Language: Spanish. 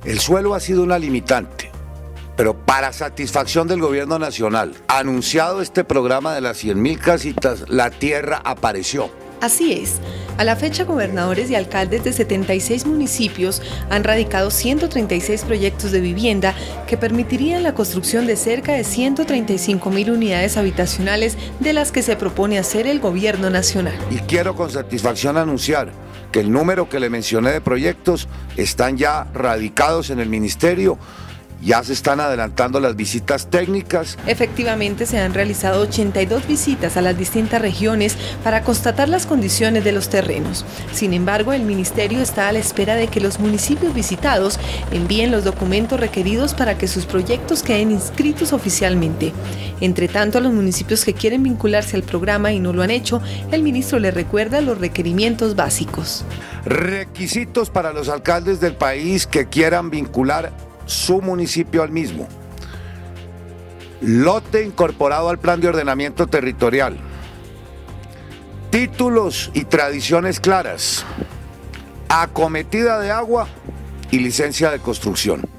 El suelo ha sido una limitante, pero para satisfacción del gobierno nacional, anunciado este programa de las 100.000 casitas, la tierra apareció. Así es. A la fecha, gobernadores y alcaldes de 76 municipios han radicado 136 proyectos de vivienda que permitirían la construcción de cerca de 135.000 unidades habitacionales, de las que se propone hacer el gobierno nacional. Y quiero con satisfacción anunciar que el número que le mencioné de proyectos están ya radicados en el ministerio. Ya se están adelantando las visitas técnicas. Efectivamente, se han realizado 82 visitas a las distintas regiones para constatar las condiciones de los terrenos. Sin embargo, el ministerio está a la espera de que los municipios visitados envíen los documentos requeridos para que sus proyectos queden inscritos oficialmente. Entre tanto, a los municipios que quieren vincularse al programa y no lo han hecho, el ministro les recuerda los requerimientos básicos. Requisitos para los alcaldes del país que quieran vincular su municipio al mismo: lote incorporado al plan de ordenamiento territorial, títulos y tradiciones claras, acometida de agua y licencia de construcción.